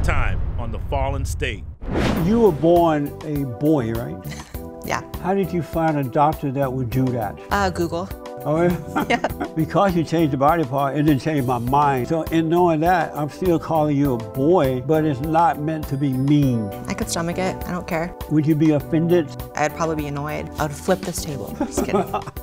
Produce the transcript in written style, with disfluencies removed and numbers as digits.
Next time on The Fallen State. You were born a boy, right? Yeah. How did you find a doctor that would do that? Google. Oh, yeah? Yeah. Because you changed the body part, it didn't change my mind. So in knowing that, I'm still calling you a boy, but it's not meant to be mean. I could stomach it. I don't care. Would you be offended? I'd probably be annoyed. I would flip this table. Just kidding.